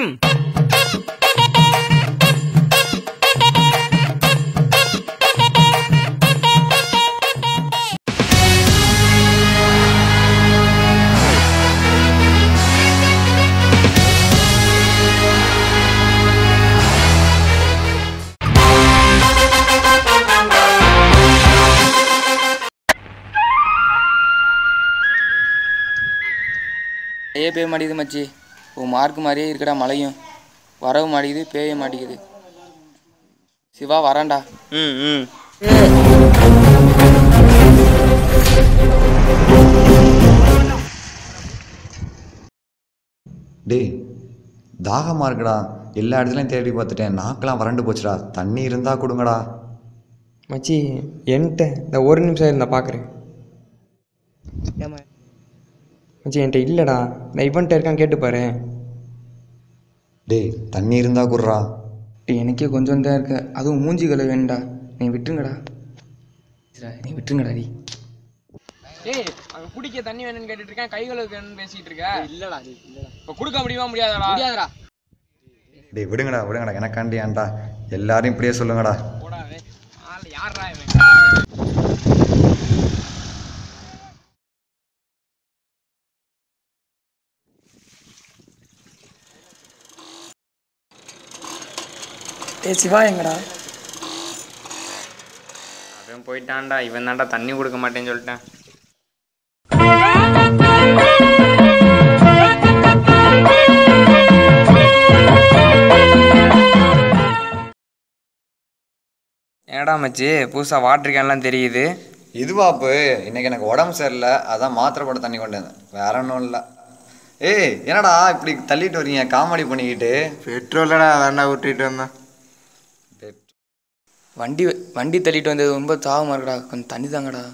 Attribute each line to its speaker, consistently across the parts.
Speaker 1: மழையே பெய்ய மாட்டேங்குது மச்சி. மார்க் மாதிரியே இருக்கடா மழையும். வரவு மாட்டேங்குது, பெய்ய மாட்டேங்குது. சிவா வரான்டா.
Speaker 2: டேய் தாகமாக இருக்குடா. எல்லா இடத்துலையும் தேடி பார்த்துட்டேன். நாக்கெல்லாம் வறண்டு போச்சுடா. தண்ணி இருந்தால் கொடுங்கடா.
Speaker 3: மச்சி என்கிட்ட இந்த ஒரு நிமிஷம் இருந்தா பார்க்குறேன். மச்சி என்கிட்ட இல்லைடா. நான் இவன்ட்ட இருக்கான் கேட்டுப்பாரு.
Speaker 2: டேய் தண்ணி இருந்தால் குடுறா.
Speaker 1: டே எனக்கே கொஞ்சம் தான் இருக்கு. அதுவும் மூஞ்சி கழுவ வேண்டா. நீ விட்டுருங்கடா. நீ விட்டுருங்கடா. டி
Speaker 4: டேய் அங்க குடிக்க தண்ணி வேணும்னு கேட்டுட்டு இருக்கேன். கை கழுவுக்கு வேணும்னு பேசிட்டு இருக்க. இல்லடா இல்லடா. இப்ப கொடுக்க முடியுமா முடியாதாடா? முடியாதுடா.
Speaker 2: டேய் விடுங்கடா எனக்காண்டி ஏன்டா எல்லாரும் இப்படியே சொல்லுங்கடா.
Speaker 4: போடா டேய். ஆளு யாரடா இவன்?
Speaker 1: டேய் சிவா எங்கடா?
Speaker 4: அவன் போயிட்டான்டா. இவன் தான்டா தண்ணி கொடுக்க மாட்டேன்னு சொல்லிட்டேன்.
Speaker 1: ஏடா மச்சி புதுசாக வாட்டர் கேன்லாம் தெரியுது.
Speaker 2: இதுவாப்பு இன்னைக்கு எனக்கு உடம்பு சரியில்லை. அதான் மாத்திரை போட தண்ணி கொண்டு வந்தேன். வேற ஒன்றும் இல்லை. ஏய் என்னடா இப்படி தள்ளிட்டு வரீங்க காமெடி பண்ணிக்கிட்டு?
Speaker 5: பெட்ரோலடா அதான்டா விட்டுட்டு வந்தேன்.
Speaker 1: வண்டி தள்ளிட்டு வந்தது ரொம்ப தாகமாக இருக்குடா. கொஞ்சம் தண்ணி தாங்கடா.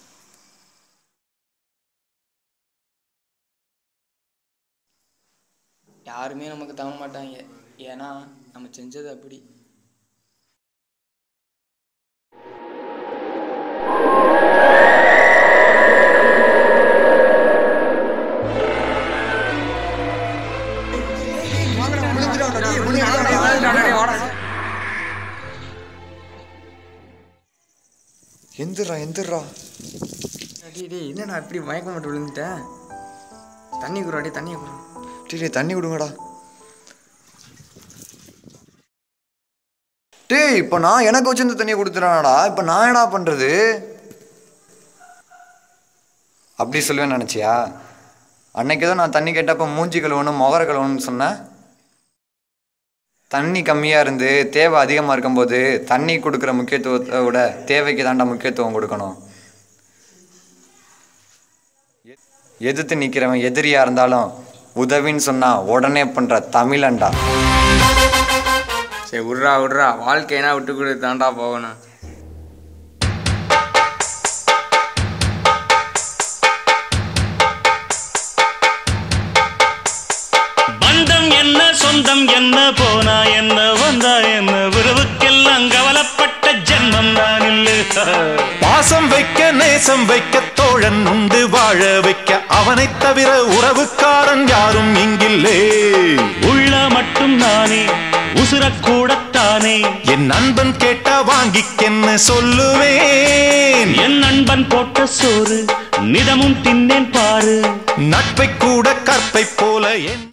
Speaker 1: யாருமே நமக்கு தவ மாட்டாங்க. ஏன்னா நம்ம செஞ்சது அப்படி.
Speaker 2: எந்திரா
Speaker 1: டேய் என்னடா இப்படி மயக்க மட்டும் விழுந்துட்டேன். தண்ணி குடுறாடி. தண்ணியை குடு.
Speaker 2: டேய் தண்ணி விடுங்கடா. டேய் இப்போ நான் எனக்கு வச்சிருந்த தண்ணியை கொடுத்துறானடா. இப்போ நான் என்ன பண்ணுறது? அப்படி சொல்லுவேன்னு நினச்சியா? அன்னைக்கு தான் நான் தண்ணி கேட்டப்போ மூஞ்சி கழுவணும் முகர கழுவணும்னு சொன்னேன். தண்ணி கம்மியாக இருந்து தேவை அதிகமாக இருக்கும்போது தண்ணி கொடுக்குற முக்கியத்துவத்தை விட தேவைக்கு தாண்டா முக்கியத்துவம் கொடுக்கணும். எதிர்த்து நிற்கிறவன் எதிரியாக இருந்தாலும் உதவின்னு சொன்னால் உடனே பண்ணுற தமிழன்டா.
Speaker 1: சரி விட்றா. வாழ்க்கைனா விட்டு கொடுத்து தாண்டா போகணும்.
Speaker 6: பந்தம் என்ன சொந்தம் என்ன போனா என்ன வந்தா என்ன உறவுக்கெல்லாம் கவலைப்பட்ட ஜென்மம் நான் இல்லை.
Speaker 7: பாசம் வைக்க நேசம் வைக்க தோழன் உண்டு வாழ வைக்க அவனை தவிர உறவுக்காரன் யாரும் இங்கில்லே.
Speaker 6: உள்ள மட்டும் நானே உசுரக்கூடத்தானே.
Speaker 7: என் நண்பன் கேட்டா வாங்கிக்கென்னு சொல்லுவேன்.
Speaker 6: என் நண்பன் போட்ட சோறு நிதமும் தின்னேன் பாரு.
Speaker 7: நட்பை கூட கற்பை போல என்